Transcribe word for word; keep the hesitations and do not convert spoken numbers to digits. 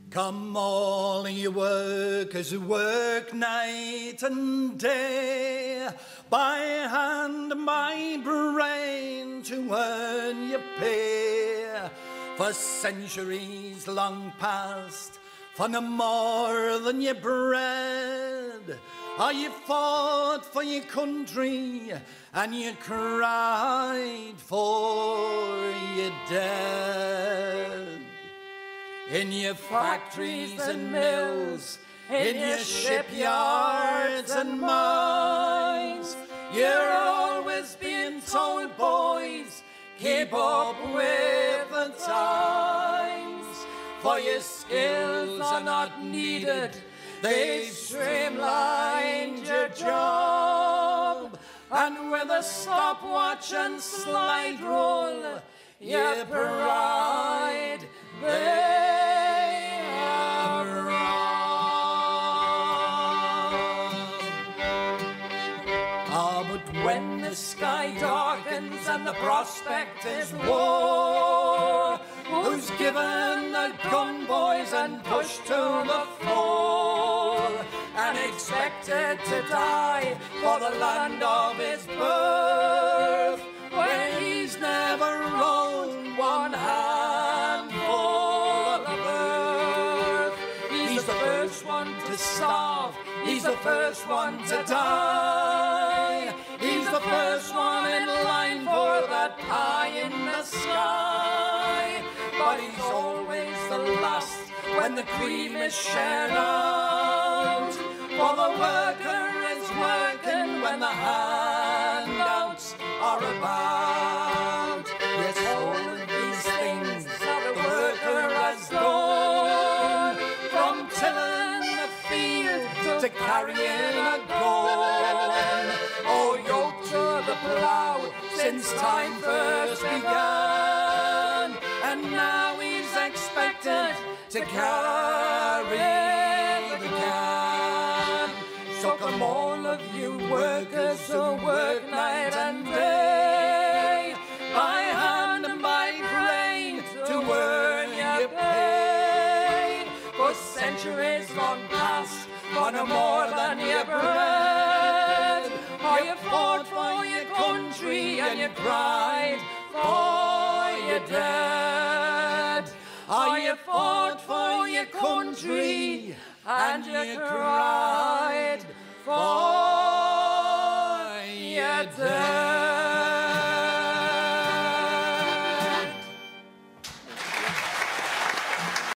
Come all you workers who work night and day, by hand and by brain to earn your pay. For centuries long past, for no more than your bread, or you fought for your country and you cried for your dead. In your factories and mills, in your shipyards and mines, you're always being told, boys, keep up with the times. For your skills are not needed, they've streamlined your job. And with a stopwatch and slide rule, your pride they are robbed. Ah, but when the sky darkens and the prospect is war, who's given the gun, boys, and pushed to the floor, and expected to die for the land of his birth, when he's never owned one handful of earth? He's the first one to starve, he's the first one to die, he's the first one in line for that pie in the sky. But he's always the last when the cream is shared out, for the worker is working when the handouts are about. Yes, all of these things the worker has done, from tilling the field to carrying a gun, or yoked to the plough since time first began, and now he's expected to carry the can. So come all of you workers who work night and day, by hand and by brain, to earn your pay. For centuries long past, for no more than your bread, or you fought for your country and you cried for your dead. Or you fought for your country and you cried for